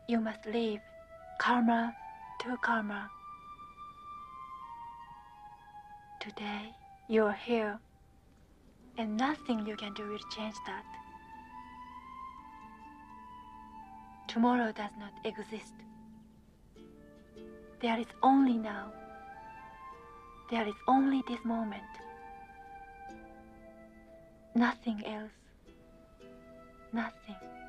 You must live karma to karma. Today, you're here, and nothing you can do will change that. Tomorrow does not exist. There is only now. There is only this moment. Nothing else. Nothing.